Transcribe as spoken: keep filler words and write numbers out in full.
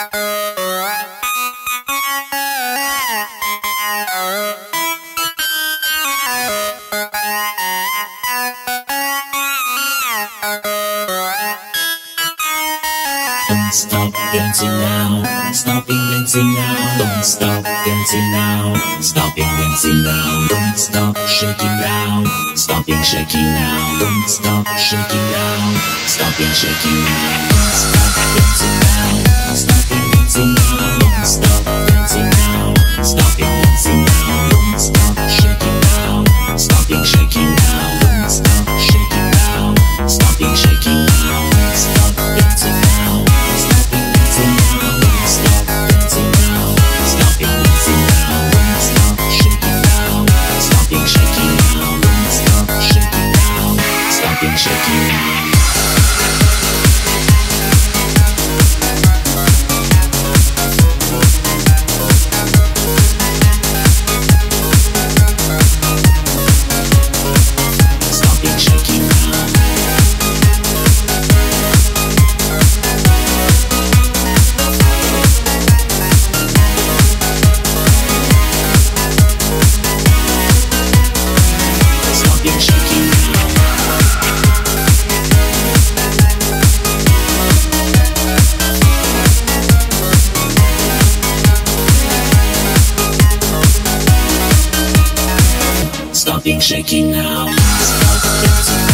Don't stop dancing now, stopping dancing now. Don't stop dancing now, stopping dancing now. Don't stop shaking now, stopping shaking now. Don't stop shaking now, stopping shaking now. Don't stop dancing now, stopping dancing now. Don't stop dancing now, stopping dancing now. Don't stop shaking now, stopping shaking now. Don't stop shaking now, stopping shaking now. Stop dancing now. Shaking now. Stopping shaking now. Stopping shaking now. Stopping shaking now. Stop dancing.